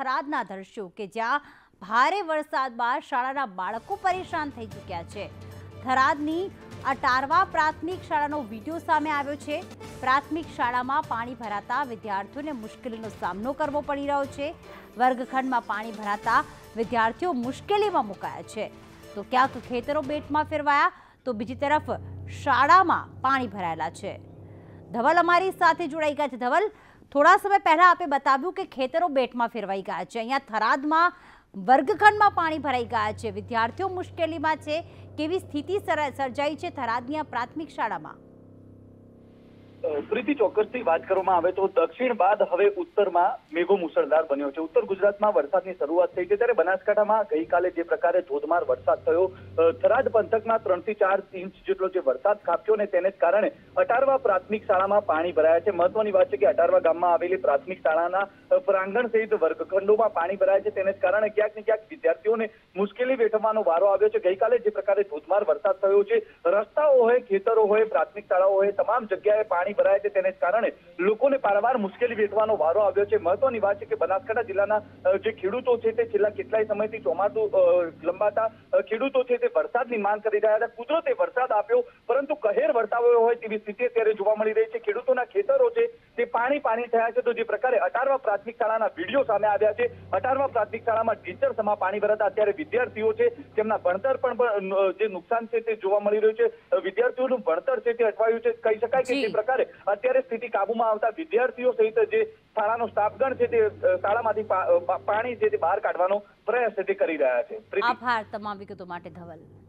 થરાદના દ્રશ્યો કે જ્યાં ભારે વરસાદમાં શાળાના બાળકો પરેશાન થઈ ચૂક્યા છે। થરાદની અટારવા પ્રાથમિક શાળાનો વિડીયો સામે આવ્યો છે। પ્રાથમિક શાળામાં પાણી ભરાતા વિદ્યાર્થીઓને મુશ્કેલીનો સામનો કરવો પડી રહ્યો છે। વર્ગખંડમાં પાણી ભરાતા વિદ્યાર્થીઓ મુશ્કેલીમાં મુકાયા છે। તો ક્યાંક ખેતરો બેટમાં ફેરવાયા તો બીજી તરફ શાળામાં પાણી ભરાયેલા છે। ધવલ અમારી સાથે જોડાઈ ગયા છે। ધવલ, થોડા સમય પહેલા આપે બતાવ્યું કે ખેતરો બેટમાં ફેરવાઈ ગયા છે। અહીંયા થરાદમાં વર્ગખંડમાં પાણી ભરાઈ ગયા છે, વિદ્યાર્થીઓ મુશ્કેલીમાં છે। કેવી સ્થિતિ સર્જાઈ છે થરાદની આ પ્રાથમિક શાળામાં? પ્રીતિ, ચોક્કસથી વાત કરવામાં આવે તો દક્ષિણ બાદ હવે ઉત્તરમાં મેઘો મુસળધાર બન્યો છે। ઉત્તર ગુજરાતમાં વરસાદની શરૂઆત થઈ છે, ત્યારે બનાસકાંઠામાં ગઈકાલે જે પ્રકારે ધોધમાર વરસાદ થયો, થરાદ પંથકમાં 3 થી 4 ઇંચ જેટલો જે વરસાદ ખાબક્યો ને તેને જ કારણે અટારવા પ્રાથમિક શાળામાં પાણી ભરાયા છે। મહત્વની વાત છે કે અટારવા ગામમાં આવેલી પ્રાથમિક શાળાના પ્રાંગણ સહિત વર્ગખંડોમાં પાણી ભરાયા છે, તેને જ કારણે ક્યાંક ને ક્યાંક વિદ્યાર્થીઓને મુશ્કેલી વેઠવાનો વારો આવ્યો છે। ગઈકાલે જે પ્રકારે ધોધમાર વરસાદ થયો છે, રસ્તાઓ હોય, ખેતરો હોય, પ્રાથમિક શાળાઓ હોય, તમામ જગ્યાએ પાણી ભરાય છે, તેને જ કારણે લોકોને પારાવાર મુશ્કેલી વેઠવાનો વારો આવ્યો છે। મહત્વની વાત છે કે બનાસકાંઠા જિલ્લાના જે ખેડૂતો છે તે છેલ્લા કેટલાય સમયથી ચોમાસું લંબાતા ખેડૂતો છે તે વરસાદની માંગ કરી રહ્યા હતા। કુદરતે વરસાદ આપ્યો, પરંતુ કહેર વર્તાવ્યો હોય તેવી સ્થિતિ અત્યારે જોવા મળી રહી છે। ખેડૂતોના ખેતરો છે તે પાણી થયા છે। તો જે પ્રકારે અટારવા પ્રાથમિક શાળાના વિડીયો સામે આવ્યા છે, અટારવા પ્રાથમિક શાળામાં ટીચર સમા પાણી ભરાતા અત્યારે વિદ્યાર્થીઓ છે તેમના ભણતર પણ જે નુકસાન છે તે જોવા મળી રહ્યું છે। વિદ્યાર્થીઓનું ભણતર છે તે અટવાયું છે। કહી શકાય કે જે પ્રકારે અત્યારે સ્થિતિ કાબુમાં આવતા વિદ્યાર્થીઓ સહિત જે શાળાનો સ્ટાફગણ છે તે શાળામાંથી પાણી છે તે બહાર કાઢવાનો પ્રયાસ છે તે કરી રહ્યા છે। આભાર તમામ વિગતો માટે ધવલ।